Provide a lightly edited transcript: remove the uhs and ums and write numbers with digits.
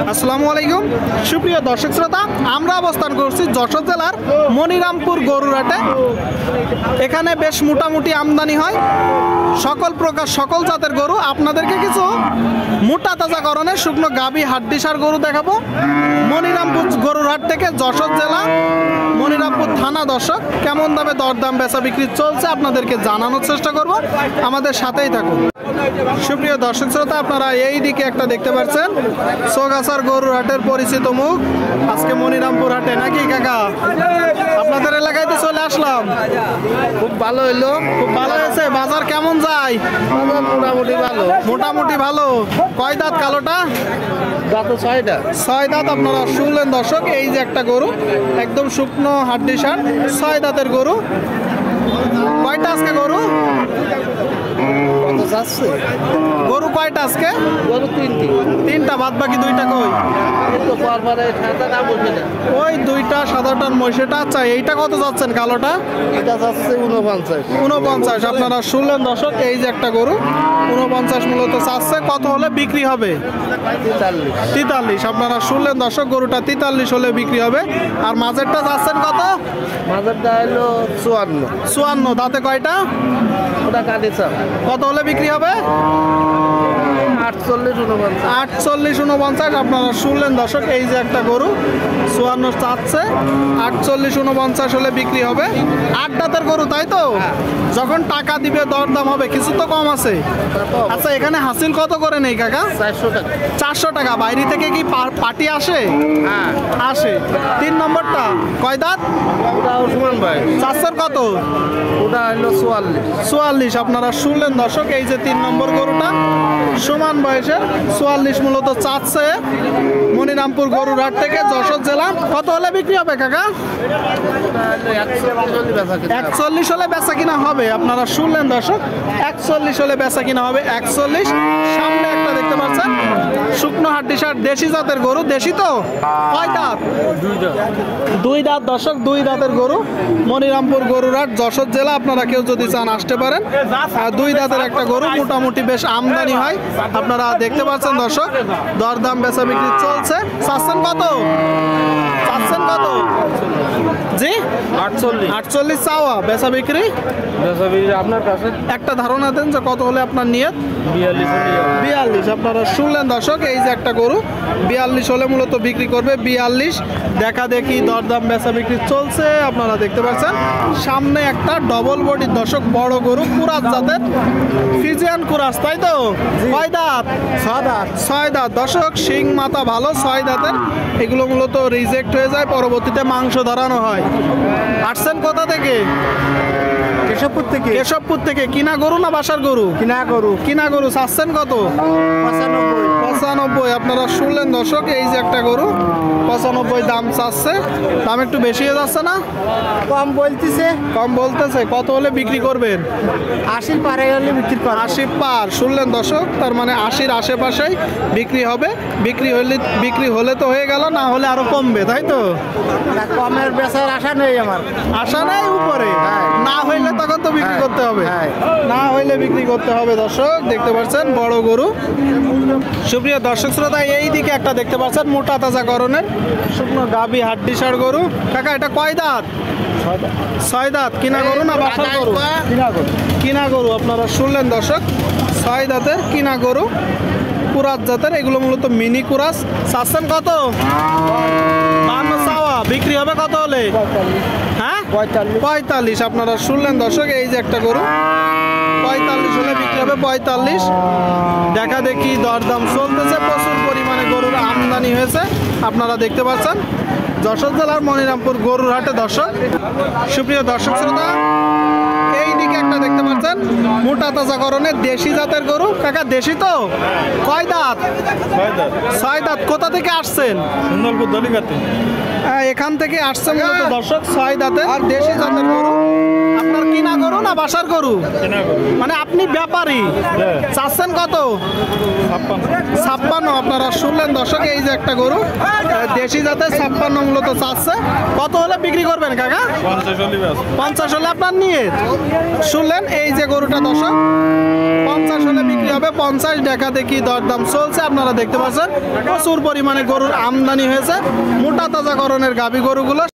আসসালামু আলাইকুম সুপ্রিয় দর্শক শ্রোতা, আমরা অবস্থান করছি যশোর জেলার মনিরামপুর গরুর হাটে। এখানে বেশ মোটামুটি আমদানি হয় সকল প্রকার সকল জাতের গরু। আপনাদেরকে কিছু মোটা তাজাকরণের শুকনো গাভী হাড্ডিসার গরু দেখাবো মনিরামপুর গরুর হাট থেকে, যশোর জেলা মনিরামপুর থানা। দর্শক, কেমন দামে দরদাম বেচা বিক্রি চলছে আপনাদেরকে জানানোর চেষ্টা করব, আমাদের সাথেই থাকুন। সুপ্রিয় দর্শক শ্রোতা, আপনারা এই দিকে একটা দেখতে পাচ্ছেন সোগাছার গরুর হাটের পরিচিত মুখ। আজকে মনিরামপুর হাটে নাকি কাকা? আপনাদের এলাকায় তো চলে আসলাম, খুব ভালো হইলো। খুব ভালো হয়েছে। বাজার কেমন যায়? মোটামুটি ভালো। মোটামুটি ভালো। কয় দাঁত কালোটা? দাঁত ছয়টা। 6 দাঁত। আপনারা শুনলেন দর্শক, এই যে একটা গরু একদম শুকনো হাড্ডিসার 6 দাঁতের গরু। কয়টা আজকে গরু? কত যাচ্ছে? গরু কয়টা আজকে? গরু তিনটা, বাদ বাকি দুইটা কই? কিন্তু পরপরে সাদা না বলছে না। ওই দুইটা সাদাটার মহিষেটা। আচ্ছা, এইটা কত যাচ্ছেন কালোটা? এটা যাচ্ছে 49। 49। আপনারা শুনলেন দর্শক, এই যে একটা গরু 49 মূলত চাচ্ছে। কত হলে বিক্রি হবে? 43। আপনারা শুনলেন দর্শক, গরুটা 43 হলে বিক্রি হবে। আর মাঝেরটা যাচ্ছেন কত? মাঝেরটা হলো 54। 54। দাঁতে কয়টা? ওটা কাটে চাপ। কত হলে বিক্রি হবে? 48, 49। 48, 49। আপনারা শুনলেন দর্শক, এই যে একটা গরু 54 চাচ্ছে, 48, 49 হলে বিক্রি হবে। 8 দাঁতের গরু, তাই তো? যখন টাকা দিবে দরদাম হবে, কিছু তো কম আছে। আচ্ছা, এখানে হাসিল কত করে নেই কাকা? 400 টাকা। 400 টাকা। বাইরে থেকে কি পার্টি আসে? হ্যাঁ, আসে। 3 নম্বরটা কয় দাঁত? ওটা ওসমান ভাই। 400 কত? ওটা হলো 44। 44। আপনারা শুনলেন দর্শক, এই যে 3 নম্বর গরুটা সমান বয়সের 44 মূলত চাচ্ছে মনিরামপুর গরুর হাট থেকে, যশোর জেলা। কত হলে বিক্রি হবে কাকা? 41 হলে বেচা কিনা হবে। আপনারা শুনলেন দর্শক, 41 হলে বেচা কিনা হবে। 41। সামনে একটা দেখতে পাচ্ছেন শুকনো হাড্ডিসার দেশি জাতের গরু। দেশি তো? কয় দাঁত? 2 দাঁত। দর্শক, 2 দাঁতের গরু মনিরামপুর গরুর হাট, যশোর জেলা। আপনারা কেউ যদি চান আসতে পারেন। আর 2 দাঁতের একটা গরু, মোটামুটি বেশ আমদানি হয়। আপনারা দেখতে পাচ্ছেন দর্শক, দরদাম বেচা বিক্রি চলছে। চাচ্ছেন কত? চাচ্ছেন কত? জি, 48 চাওয়া। বেচা বিক্রি আপনার কাছে একটা ধারণা দেন যে কত হলে আপনার নিয়ত? 42। আপনারা শুনলেন দর্শক, এই যে একটা গরু 42 হলে মূলত বিক্রি করবে। 42 দেখা দেখি দরদাম বেচা বিক্রি চলছে। আপনারা দেখতে পাচ্ছেন সামনে একটা ডবল বডির দর্শক বড় গরু, কুরাস জাতের ফিজিয়ান কুরাস, তাই তো? কয় দাঁত? 6 দাঁত। 6 দাঁত। দর্শক, শিং মাথা ভালো, 6 দাঁতের। এগুলো মূলত রিজেক্ট হয়ে যায়, পরবর্তীতে মাংস ধরানো হয়। আসছেন কোথা থেকে? কেশবপুর থেকে। কেশবপুর থেকে। কিনা গরু না বাসার গরু? কিনা গরু। কিনা গরু। চাচ্ছেন কত? 95। আপনারা শুনলেন দর্শক, এই যে একটা গরু 95 দাম চাচ্ছে। দাম একটু বেশি হয়ে যাচ্ছে না? কম বলতেছে। কম বলতেছে। কত হলে বিক্রি করবেন? 80 পারে হলে বিক্রি করে। 80 পার। শুনলেন দর্শক, তার মানে 80-র আশেপাশেই বিক্রি হবে। বিক্রি হলে তো হয়ে গেল, না হলে আরো কমবে, তাই তো? কমের বেচার আশা নেই আমার। আশা নেই উপরে? না হইলে তখন তো বিক্রি করতে হবে। না হইলে বিক্রি করতে হবে। দর্শক, দেখতে পাচ্ছেন বড় গরু। সুপ্রিয় দর্শক শ্রোতা, এই দিকে একটা দেখতে পাচ্ছেন মোটা তাজা করণের শুকনো গাভী হাড্ডিসার গরু। কাকা, এটা কয় দাঁত? 6 দাঁত। কিনা গরু না বাসার গরু? কিনা গরু। আপনারা শুনলেন দর্শক, 6 দাঁতের কিনা গরু, কুরাস জাতের। এগুলো মূলত মিনি কুরাস। চাচ্ছেন কত? 52 চাওয়া। বিক্রি হবে কত হলে? হ্যাঁ, 45। আপনারা শুনলেন দর্শক, এই যে একটা গরু 45 হলে বিক্রি হবে। 45 দেখা দেখি দরদাম চলতেছে। প্রচুর পরিমাণে গরুর আমদানি হয়েছে, আপনারা দেখতে পাচ্ছেন যশোর জেলার মনিরামপুর গরুর হাটে। দর্শক, সুপ্রিয় দর্শক শ্রোতা, এই দিকে একটা দেখতে পাচ্ছেন মোটা তাজা করণের দেশি জাতের গরু। কাকা, দেশি তো? কয় দাঁত? 6 দাঁত। কোথা থেকে আসছেন? এখান থেকে আসছে মূলত দর্শক, 6 দাঁতের আর দেশি জাতের গরু। আপনার কিনা গরু না বাসার গরু? মানে আপনি ব্যাপারী। চাচ্ছেন কত? 56। আপনারা শুনলেন দর্শক। এই যে একটা গরু দেশি জাতের 56 মূলত চাচ্ছে। কত হলে বিক্রি করবেন কাকা? 50 হলে আপনার নিয়ে শুনলেন। এই যে গরুটা দর্শক 50 হলে বিক্রি হবে। 50 টাকা দেখি দরদাম চলছে। আপনারা দেখতে পাচ্ছেন প্রচুর পরিমাণে গরুর আমদানি হয়েছে। মোটা তাজাকরণের গাভী গরুগুলো